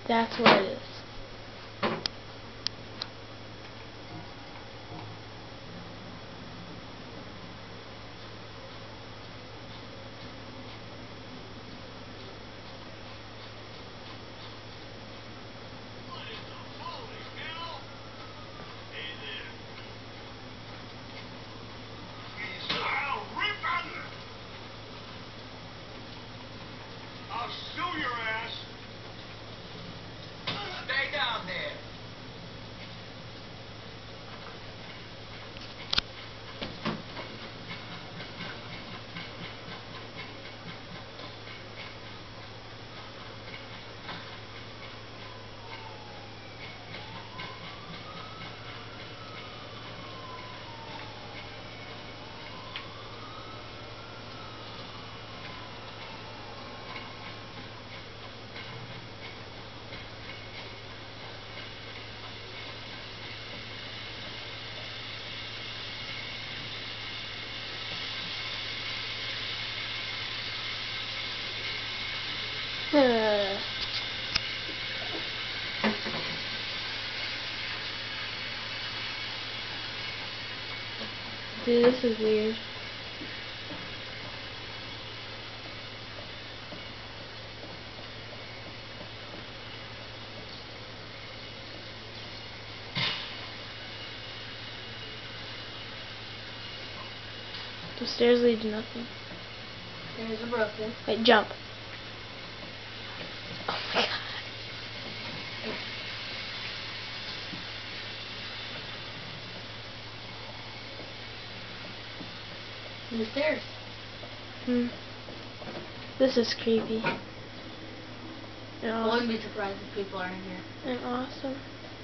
That's what it is. I'll sue your ass. Stay down there. Dude, this is weird. The stairs lead to nothing. Stairs are broken. Wait, jump. Oh my god. The stairs. This is creepy. And I awesome. wouldn't be surprised if people are in here. And awesome.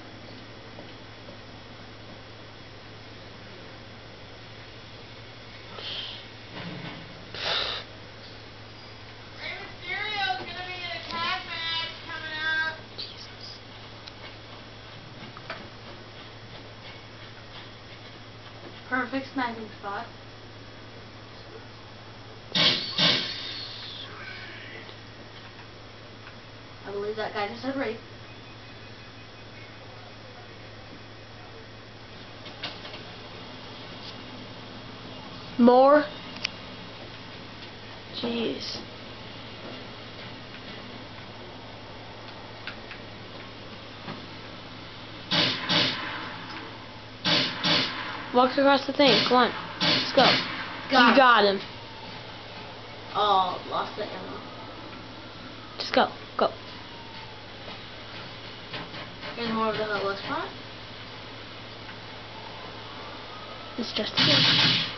Perfect sniping spot. I believe that guy just said rape. More? Jeez. Walk across the thing. Come on. Let's go. You got him. Oh, lost the ammo. Just go. Go. Here's more of the homeless spot. It's just a game.